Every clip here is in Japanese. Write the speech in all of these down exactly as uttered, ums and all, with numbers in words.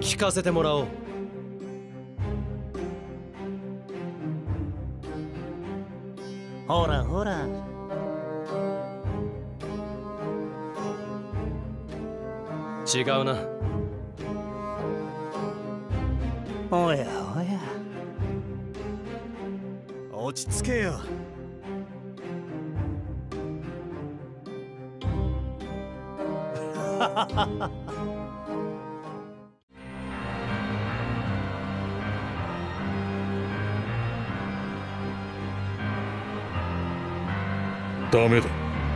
聞かせてもらおう。 ほらほら。 違うな。 おやおや。 落ち着けよ。 ダメだ。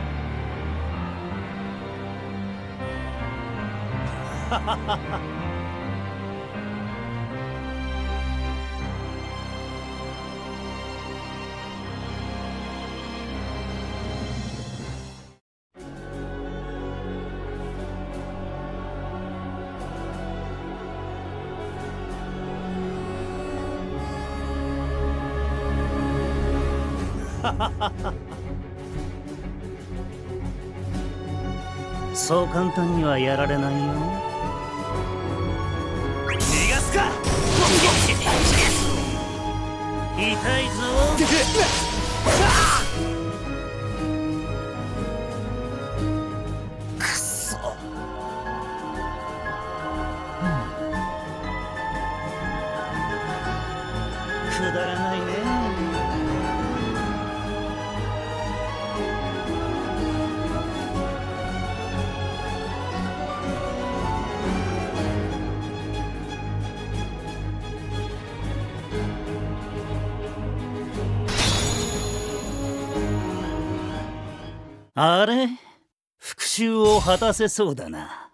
そう簡単にはやられないよ。逃がすか。痛いぞ。くそ。くだらないね。あれ、復讐を果たせそうだな。